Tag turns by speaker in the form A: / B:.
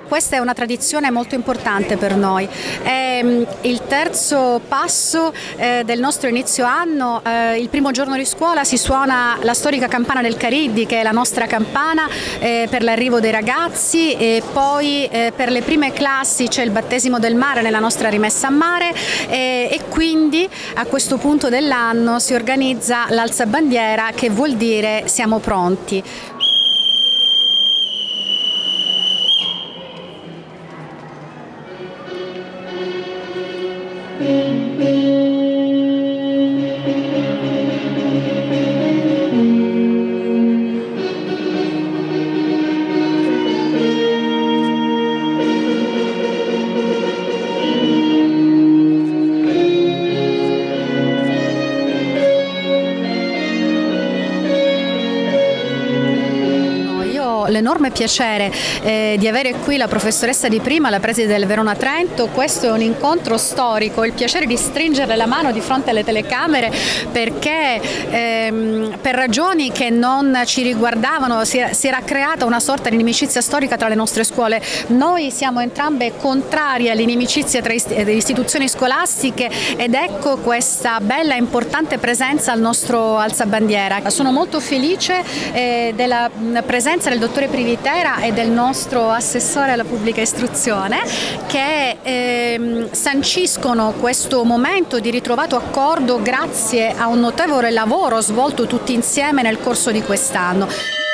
A: Questa è una tradizione molto importante per noi. È il terzo passo del nostro inizio anno. Il primo giorno di scuola si suona la storica campana del Cariddi, che è la nostra campana per l'arrivo dei ragazzi, e poi per le prime classi c'è il battesimo del mare nella nostra rimessa a mare, e quindi a questo punto dell'anno si organizza l'alzabandiera, che vuol dire siamo pronti. L'enorme piacere di avere qui la professoressa Di Prima, la preside del Verona Trento. Questo è un incontro storico, il piacere di stringerle la mano di fronte alle telecamere, perché per ragioni che non ci riguardavano si era creata una sorta di inimicizia storica tra le nostre scuole. Noi siamo entrambe contrarie all'inimicizia tra le istituzioni scolastiche, ed ecco questa bella e importante presenza al nostro alzabandiera. Sono molto felice della presenza del dottore Privitera e del nostro assessore alla pubblica istruzione, che sanciscono questo momento di ritrovato accordo grazie a un notevole lavoro svolto tutti insieme nel corso di quest'anno.